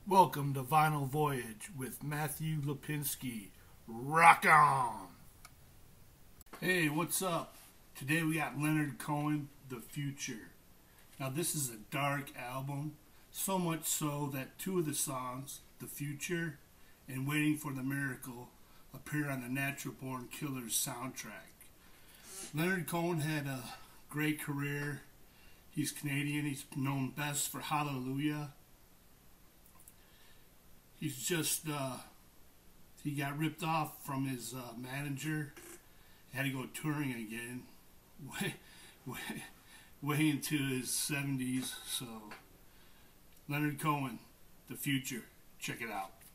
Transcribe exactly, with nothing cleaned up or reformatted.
Welcome to Vinyl Voyage with Matthew Lipinski. Rock on! Hey, what's up? Today we got Leonard Cohen, The Future. Now this is a dark album, so much so that two of the songs, The Future and Waiting for the Miracle, appear on the Natural Born Killers soundtrack. Leonard Cohen had a great career. He's Canadian. He's known best for Hallelujah. He's just, uh, he got ripped off from his uh, manager. He had to go touring again, way, way, way into his seventies. So, Leonard Cohen, The Future. Check it out.